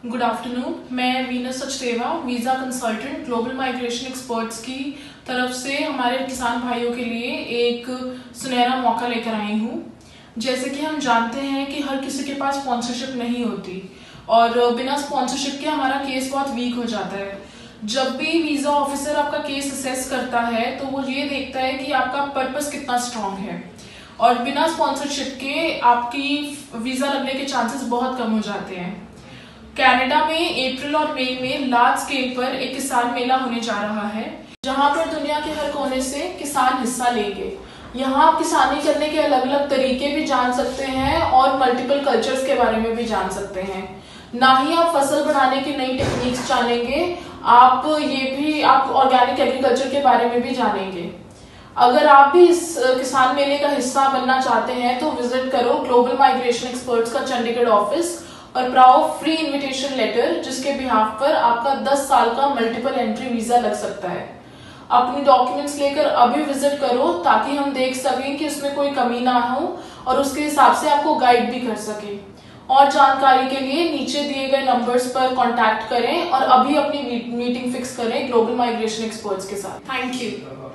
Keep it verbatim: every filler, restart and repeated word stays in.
Good afternoon. मैं Venus Sachdeva, visa consultant global migration experts की तरफ से हमारे किसान भाइयों के लिए एक सुनहरा मौका लेकर आई हूँ। जैसे कि हम जानते हैं कि हर किसी के पास स्पॉन्सरशिप नहीं होती और बिना स्पॉन्सरशिप के हमारा केस बहुत वीक हो जाता है। जब भी वीज़ा ऑफिसर आपका केस असेस करता है तो वो ये देखता है कि आपका पर्पस कितना स्ट्रांग है, और बिना स्पॉन्सरशिप के आपकी वीज़ा लगने के चांसेस बहुत कम हो जाते हैं। कनाडा में अप्रैल और मई में लार्ज स्केल पर एक किसान मेला होने जा रहा है, जहां पर दुनिया के हर कोने से किसान हिस्सा लेंगे। यहाँ आप किसानी करने के अलग अलग तरीके भी जान सकते हैं और मल्टीपल कल्चर्स के बारे में भी जान सकते हैं। ना ही आप फसल बनाने की नई टेक्निक्स जानेंगे, आप ये भी आप ऑर्गेनिक एग्रीकल्चर के बारे में भी जानेंगे। अगर आप भी इस किसान मेले का हिस्सा बनना चाहते हैं तो विजिट करो ग्लोबल माइग्रेशन एक्सपर्ट्स का चंडीगढ़ ऑफिस और प्राओ फ्री इनविटेशन लेटर, जिसके बिहाफ पर आपका दस साल का मल्टीपल एंट्री वीजा लग सकता है। अपनी डॉक्यूमेंट्स लेकर अभी विजिट करो ताकि हम देख सकें कि उसमें कोई कमी ना हो और उसके हिसाब से आपको गाइड भी कर सके। और जानकारी के लिए नीचे दिए गए नंबर्स पर कांटेक्ट करें और अभी अपनी मीटिंग फिक्स करें ग्लोबल माइग्रेशन एक्सपर्ट्स के साथ। Thank you.